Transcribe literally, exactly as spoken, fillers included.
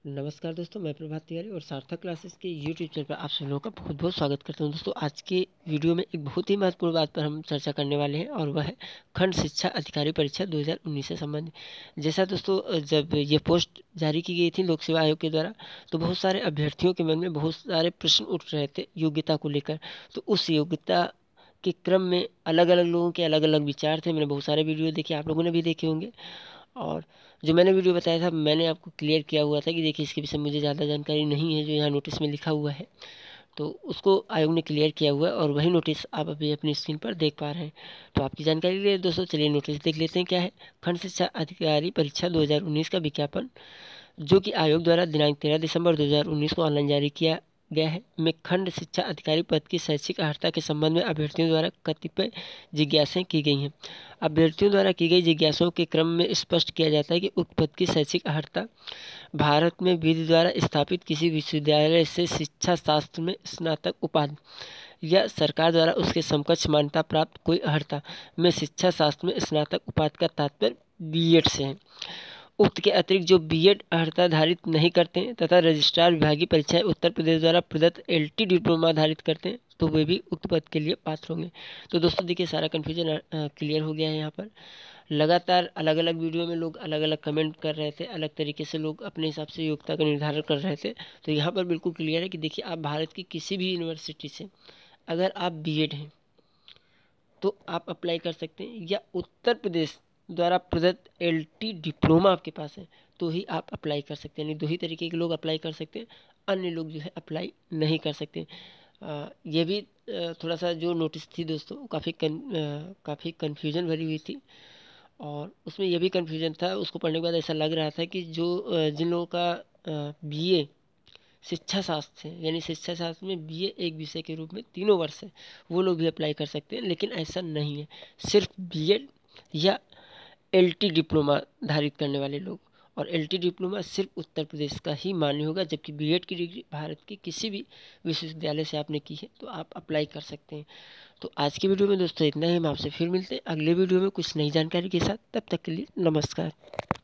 नमस्कार दोस्तों, मैं प्रभात तिवारी और सार्थक क्लासेस के यूट्यूब चैनल पर आप सभी लोगों का बहुत बहुत स्वागत करता हूं। दोस्तों, आज के वीडियो में एक बहुत ही महत्वपूर्ण बात पर हम चर्चा करने वाले हैं और वह है खंड शिक्षा अधिकारी परीक्षा दो हज़ार उन्नीस से संबंधित। जैसा दोस्तों, जब ये पोस्ट जारी की गई थी लोक सेवा आयोग के द्वारा, तो बहुत सारे अभ्यर्थियों के मन में बहुत सारे प्रश्न उठ रहे थे योग्यता को लेकर। तो उस योग्यता के क्रम में अलग अलग लोगों के अलग अलग विचार थे। मैंने बहुत सारे वीडियो देखे, आप लोगों ने भी देखे होंगे। और जो मैंने वीडियो बताया था, मैंने आपको क्लियर किया हुआ था कि देखिए, इसके विषय में मुझे ज़्यादा जानकारी नहीं है जो यहाँ नोटिस में लिखा हुआ है, तो उसको आयोग ने क्लियर किया हुआ है और वही नोटिस आप अभी अपनी स्क्रीन पर देख पा रहे हैं। तो आपकी जानकारी के लिए दोस्तों, चलिए नोटिस देख लेते हैं क्या है। खंड शिक्षा अधिकारी परीक्षा दो हज़ार उन्नीस का विज्ञापन, जो कि आयोग द्वारा दिनांक तेरह दिसंबर दो हज़ार उन्नीस को ऑनलाइन जारी किया गया है, में खंड शिक्षा अधिकारी पद की शैक्षिक अर्हता के संबंध में अभ्यर्थियों द्वारा कतिपय जिज्ञासाएं की गई हैं। अभ्यर्थियों द्वारा की गई जिज्ञासाओं के क्रम में स्पष्ट किया जाता है कि उक्त पद की शैक्षिक अर्हता भारत में विधि द्वारा स्थापित किसी विश्वविद्यालय से शिक्षा शास्त्र में स्नातक उपाधि या सरकार द्वारा उसके समकक्ष मान्यता प्राप्त कोई अर्हता में शिक्षा शास्त्र में स्नातक उपाधि का तात्पर्य बी एड से है। उक्त के अतिरिक्त जो बीएड अर्हता धारित नहीं करते हैं तथा रजिस्ट्रार विभागीय परीक्षाएं उत्तर प्रदेश द्वारा प्रदत्त एलटी डिप्लोमा धारित करते हैं, तो वे भी उक्त पद के लिए पात्र होंगे। तो दोस्तों देखिए, सारा कन्फ्यूजन क्लियर हो गया है। यहाँ पर लगातार अलग अलग वीडियो में लोग अलग अलग कमेंट कर रहे थे, अलग तरीके से लोग अपने हिसाब से योग्यता का निर्धारण कर रहे थे। तो यहाँ पर बिल्कुल क्लियर है कि देखिए, आप भारत की किसी भी यूनिवर्सिटी से अगर आप बीएड हैं तो आप अप्लाई कर सकते हैं, या उत्तर प्रदेश द्वारा प्रदत्त एलटी डिप्लोमा आपके पास है तो ही आप अप्लाई कर सकते हैं। नहीं, दो ही तरीके के लोग अप्लाई कर सकते हैं, अन्य लोग जो है अप्लाई नहीं कर सकते। आ, ये भी आ, थोड़ा सा जो नोटिस थी दोस्तों, काफ़ी कन, काफ़ी कन्फ्यूजन भरी हुई थी। और उसमें यह भी कन्फ्यूजन था, उसको पढ़ने के बाद ऐसा लग रहा था कि जो आ, जिन लोगों का बीए शिक्षा शास्त्र से, यानी शिक्षा शास्त्र में बीए एक विषय के रूप में तीनों वर्ष है, वो लोग भी अप्लाई कर सकते हैं। लेकिन ऐसा नहीं है, सिर्फ बीएड या एलटी डिप्लोमा धारित करने वाले लोग, और एलटी डिप्लोमा सिर्फ उत्तर प्रदेश का ही मान्य होगा, जबकि बीएड की डिग्री भारत के किसी भी विश्वविद्यालय से आपने की है तो आप अप्लाई कर सकते हैं। तो आज की वीडियो में दोस्तों इतना ही। हम आपसे फिर मिलते हैं अगले वीडियो में कुछ नई जानकारी के साथ। तब तक के लिए नमस्कार।